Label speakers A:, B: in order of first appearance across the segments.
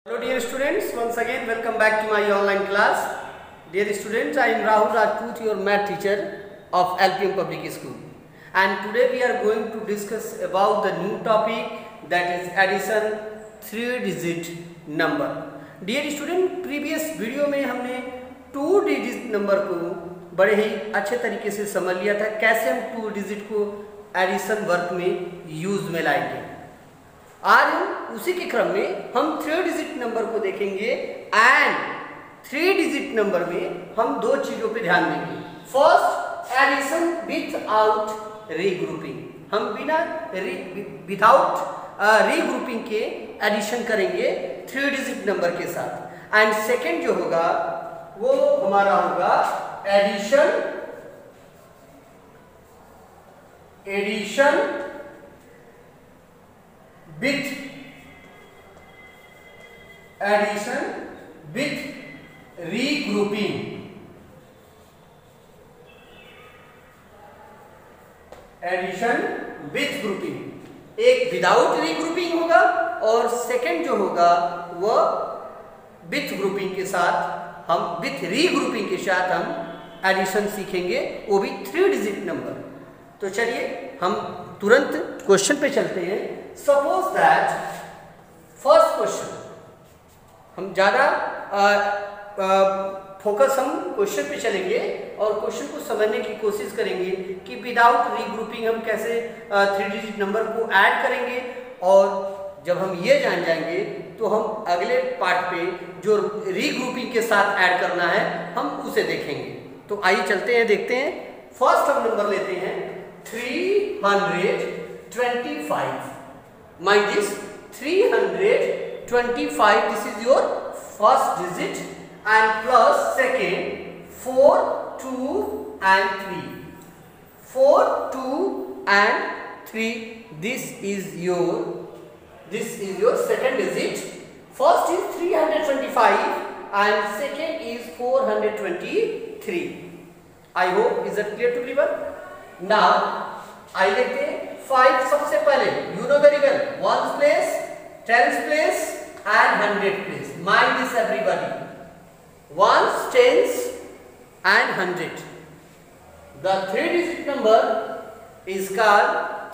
A: Hello dear students, once again welcome back to my online class. Dear students, I am Rahul Rajput, your math teacher of LPM Public School, and today we are going to discuss about the new topic, that is addition 3-digit number. Dear student, previous video में हमने 2-digit number को बड़े ही अच्छे तरीके से समझ लिया था, कैसे हम 2 digit को एडिशन वर्क में यूज में लाएंगे। आज हम उसी के क्रम में हम 3 डिजिट नंबर को देखेंगे एंड 3 डिजिट नंबर में हम दो चीजों पे ध्यान देंगे। फर्स्ट, एडिशन विदाउट रीग्रुपिंग, हम बिना विदाउट रीग्रुपिंग के एडिशन करेंगे 3 डिजिट नंबर के साथ। एंड सेकेंड जो होगा वो हमारा होगा addition with regrouping। Addition with grouping, एक विदाउट रीग्रुपिंग होगा और सेकंड जो होगा वह विथ ग्रुपिंग के साथ, हम विथ रीग्रुपिंग के साथ हम एडिशन सीखेंगे, वो भी 3 डिजिट नंबर। तो चलिए हम तुरंत क्वेश्चन पे चलते हैं। सपोज दैट फर्स्ट क्वेश्चन, हम ज़्यादा फोकस हम क्वेश्चन पे चलेंगे और क्वेश्चन को समझने की कोशिश करेंगे कि विदाउट रीग्रुपिंग हम कैसे 3 डिजिट नंबर को ऐड करेंगे, और जब हम ये जान जाएंगे तो हम अगले पार्ट पे जो रीग्रुपिंग के साथ ऐड करना है हम उसे देखेंगे। तो आइए चलते हैं, देखते हैं। फर्स्ट हम नंबर लेते हैं 325। Mind this 325, this is your first digit, and plus second 4, 2 and 3, 4, 2 and 3, this is your second digit. First is 325 and second is 423. I hope is that clear to everyone? Now I लेते हैं 5 सबसे पहले, you know very well, ones place, tens place and 100 place. Mind this everybody, ones, tens and 100. The 3 digit number is called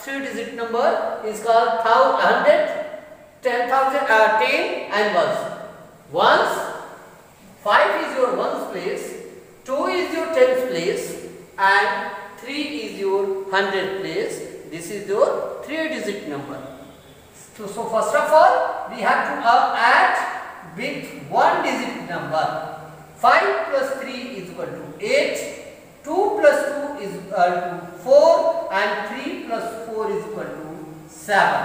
A: 100, 10,000, 10 and ones. Ones, 5 is your ones place, 2 is your tens place and 3 is your 100 place. This is your 3 digit number. So first of all we have to add with 1 digit number. 5 plus 3 is equal to 8, 2 plus 2 is equal to 4 and 3 plus 4 is equal to 7.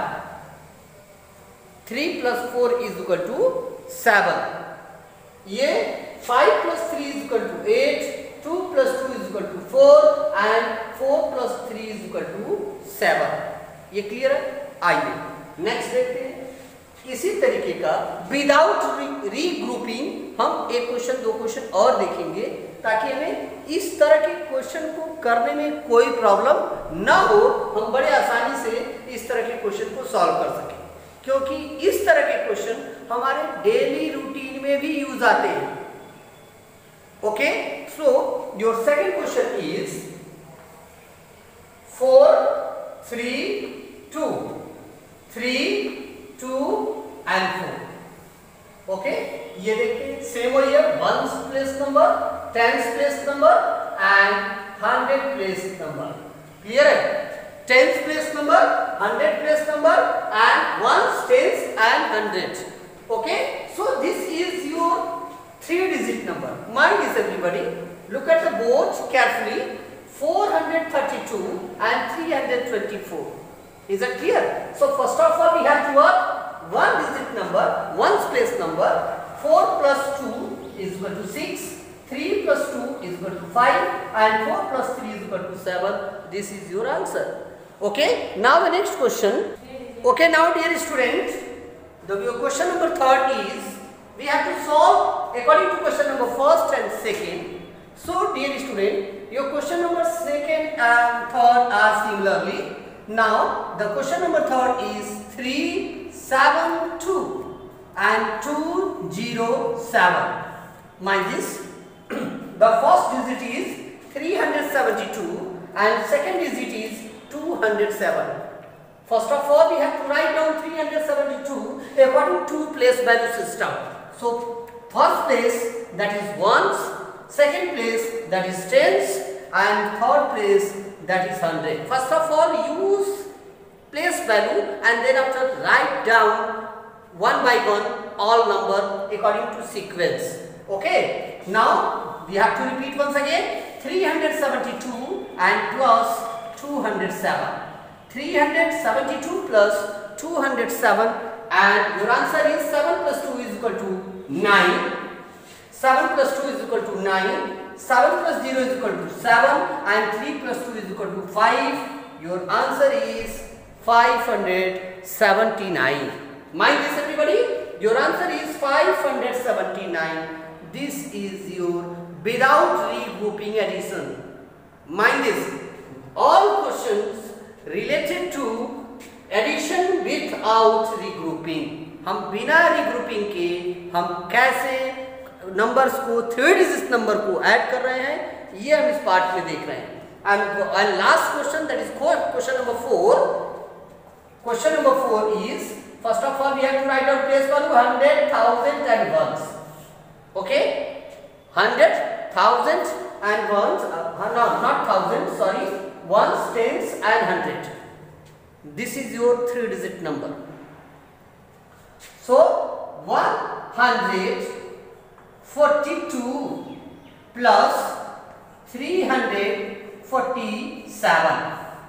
A: 3 plus 4 is equal to 7. ये 5 plus 3 is equal to 8, 2 plus 2 is equal to 4 and 4 plus 3 is equal to 7. ये clear है? आइए next देखते हैं। इसी तरीके का without regrouping हम एक क्वेश्चन, दो क्वेश्चन और देखेंगे, ताकि हमें इस तरह के क्वेश्चन को करने में कोई प्रॉब्लम ना हो, हम बड़े आसानी से इस तरह के क्वेश्चन को सॉल्व कर सकें, क्योंकि इस तरह के क्वेश्चन हमारे डेली रूटीन में भी यूज आते हैं। Okay, so your second question is 4, 3, 2, 3, 2 and 4। Okay, ये देखिए सेम वही है, ones place number, tens place number and 100 place number. Clear है? Tens place number, 100 place number and ones, tens and 100। Okay, so this is your 3 digit number. Mind this everybody, look at the boards carefully, 432 and 324. Is that clear? So first of all we have to work 1 digit number, ones place number. 4 plus 2 is equal to 6, 3 plus 2 is equal to 5 and 4 plus 3 is equal to 7. This is your answer. Okay, now the next question. Okay, now dear student, your question number 3 is, we have to solve according to question number first and second. So dear student, your question number second and third are similarly. Now the question number 3 is 3, 7, 2. and 207. Mind this, the first digit is 372 and second digit is 207. First of all, we have to write down 372 according to place value system. So, first place, that is ones, second place, that is tens, and third place, that is 100. First of all, use place value and then after write down one by one all number according to sequence. Okay. Now, we have to repeat once again, 372 and plus 207. 372 plus 207 and your answer is 7 plus 2 is equal to 9. 7 plus 2 is equal to 9. 7 plus 0 is equal to 7 and 3 plus 2 is equal to 5. Your answer is 579. Mind this everybody, your answer is 579. This is your without regrouping addition. Mind this, all questions related to addition without regrouping. हम बिना regrouping के हम कैसे numbers को 3 digit number को add कर रहे हैं, ये हम इस part में देख रहे हैं. And last question, that is question number 4. Question number 4 is, first of all we have to write down place value 100, 1000 and ones. Okay, 100, 1000 and ones. No, not 1000. Sorry. Ones, tens and 100. This is your 3 digit number. So 142 plus 347.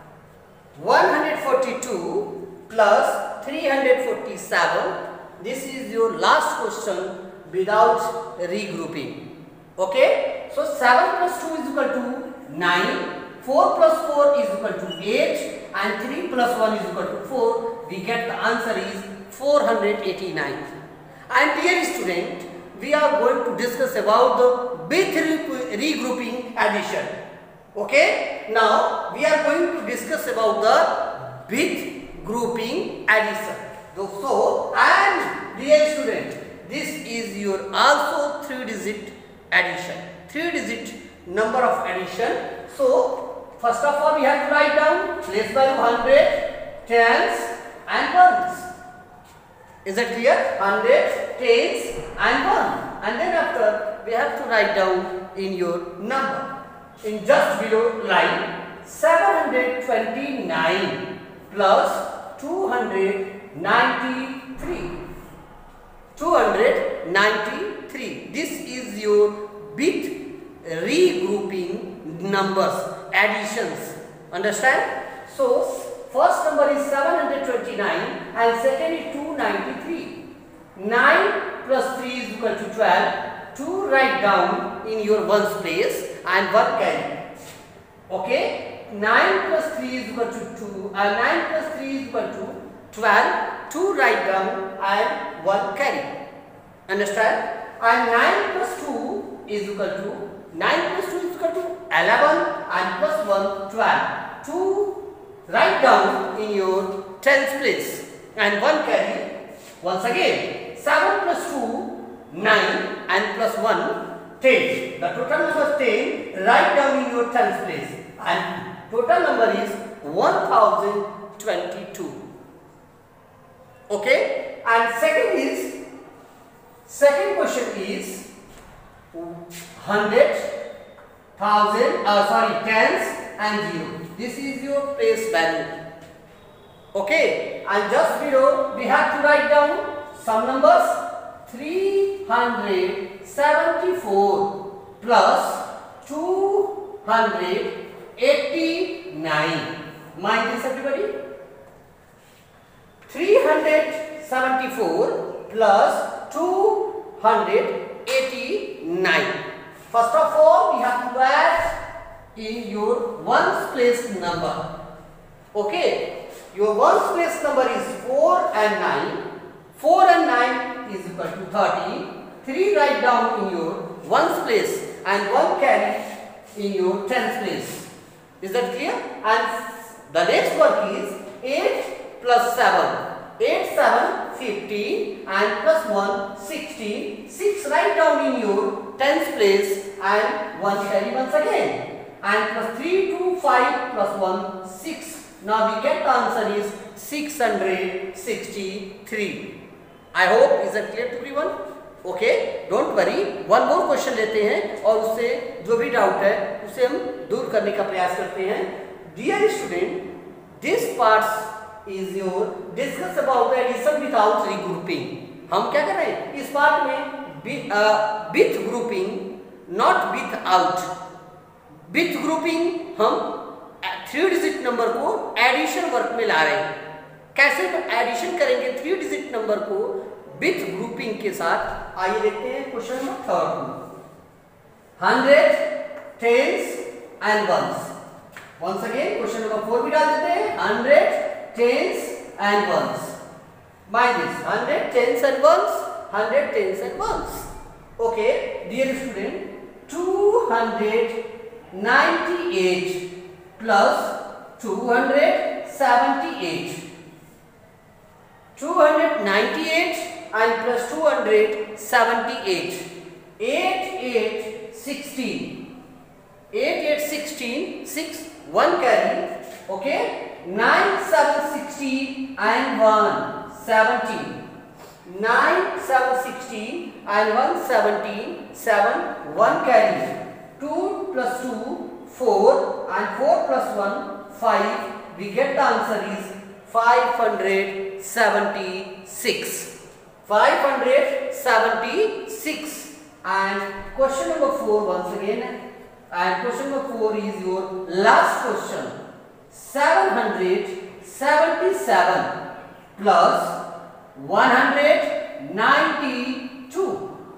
A: 142 plus 347. This is your last question without regrouping. Okay. So 7 plus 2 is equal to 9. 4 plus 4 is equal to 8 and 3 plus 1 is equal to 4. We get the answer is 489. And dear student, we are going to discuss about the with regrouping addition. Okay. Now we are going to discuss about the with grouping addition. So, and dear student, this is your also 3 digit addition. 3 digit number of addition. So, first of all, we have to write down place value 100, tens and ones. Is that clear? 100, tens and 1. And then after, we have to write down in your number. In just below line, 729 plus 293. 293. This is your with regrouping numbers, additions. Understand? So, first number is 729 and second is 293. 9 plus 3 is equal to 12. 2 write down in your ones place and 1 carry. Okay? 9 plus 3 is equal to 2 and 9 plus 3 is equal to 12. 2 write down and 1 carry. Understand? And 9 plus 2 is equal to 9 plus 2 is equal to 11 and plus 1 12. 2 write down in your tens place and 1 carry. Once again 7 plus 2 9 and plus 1 10. The total number is 10. Write down in your tens place and total number is 1022. Okay. And second question is 100, 1000, tens and 0. This is your place value. Okay. And just below we have to write down some numbers. 374 plus 289. Mind this everybody. 374 plus 289. First of all, we have to add in your ones place number. Okay. Your ones place number is 4 and 9. 4 and 9 is equal to 30. 3 write down in your ones place and 1 carry in your tens place. Is that clear? And the next work is 8 plus 7. 8, 7, 15 and plus 1 16. 6 write down in your tens place and 1 carry once again. And plus 3 2 5 plus 1 6. Now we get the answer is 663. I hope is that clear to everyone? Okay, don't worry. One more question लेते हैं और उससे जो भी doubt है उसे हम दूर करने का प्रयास करते हैं. Dear student, this part is your discuss about the addition without regrouping. हम क्या कर रहे हैं इस पार्ट में with grouping, not without. With grouping हम 3 डिजिट नंबर को एडिशन वर्क में ला रहे हैं. कैसे एडिशन करेंगे 3 डिजिट नंबर को विथ ग्रुपिंग के साथ? आइए देखते हैं question number 3. 100 tens and ones. Ones again question number 4 भी डाल देते हैं. 100 टेंस एंड वंस. By this 100 tens and ones, 100 tens and ones. Okay dear student, 298 plus 278. 298 and plus 278. 8 8 16. 8 8 16. 6 1 carry. Okay. 9 7 16 and 1 17. 9 7 16 and 1 17. 7 1 carry. 2 plus 2 4 and 4 plus 1 5. We get the answer is 576. 576. And question number 4 once again. And question number 4 is your last question. 777 plus 192.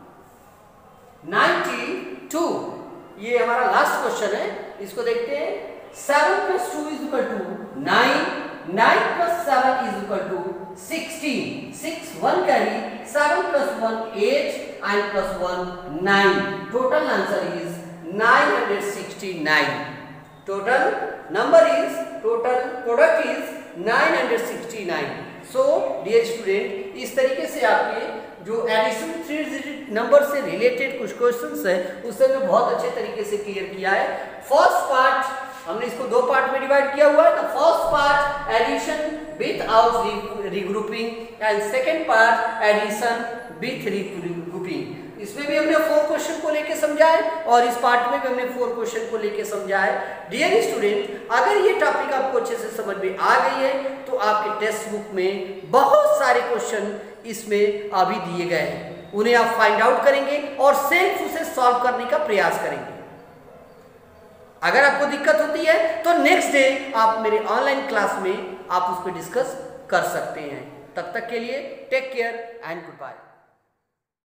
A: 92. ये हमारा last question है. इसको देखते हैं. 7 plus 2 is equal to 9. 9 plus 7 is equal to 16. 6 1 carry. 7 plus 1 8 and plus 1 9. Total answer is 969. Total product is 969. So dear student, इस तरीके से आपके जो एडिशन 3 डिजिट नंबर से रिलेटेड कुछ क्वेश्चंस है उसे मैं बहुत अच्छे तरीके से क्लियर किया है. फर्स्ट पार्ट हमने इसको 2 पार्ट में डिवाइड किया हुआ है. The first part addition without regrouping and second part addition with regrouping. इसमें भी हमने 4 क्वेश्चन को लेके समझा है और इस पार्ट में भी हमने 4 क्वेश्चन को लेके समझा है. डियर स्टूडेंट, अगर ये टॉपिक आपको अच्छे से समझ में आ गई है तो आपके टेक्स्ट बुक में बहुत सारे क्वेश्चन इसमें अभी दिए गए हैं. उन्हें आप फाइंड आउट करेंगे और सेल्फ उसे सॉल्व करने का प्रयास करेंगे. अगर आपको दिक्कत होती है तो नेक्स्ट डे आप मेरे ऑनलाइन क्लास में आप उस पर डिस्कस कर सकते हैं. तब तक के लिए take care and good bye.